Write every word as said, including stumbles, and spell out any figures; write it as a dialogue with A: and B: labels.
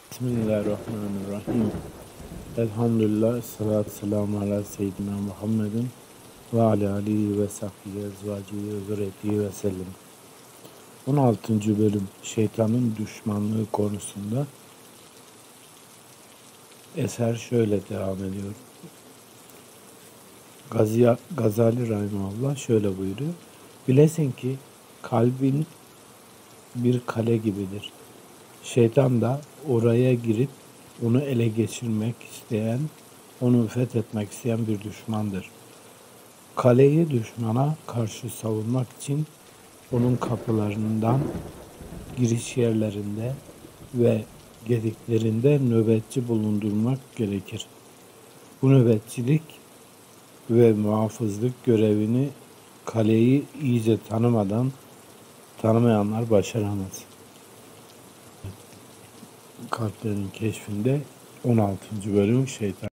A: Bismillahirrahmanirrahim. Elhamdülillah, salatu selamu ala seyyidina Muhammedin ve ala alihi ve sahbihi ezvacihi ve zürriyetihi ve sellem. on altıncı bölüm şeytanın düşmanlığı konusunda eser şöyle devam ediyor. Gazi, Gazali Rahimahullah şöyle buyuruyor. Bilesin ki kalbin bir kale gibidir. Şeytan da oraya girip onu ele geçirmek isteyen, onu fethetmek isteyen bir düşmandır. Kaleyi düşmana karşı savunmak için onun kapılarından, giriş yerlerinde ve gediklerinde nöbetçi bulundurmak gerekir. Bu nöbetçilik ve muhafızlık görevini kaleyi iyice tanımadan tanımayanlar başaramaz. Kalplerin keşfinde on altıncı bölüm şeytan.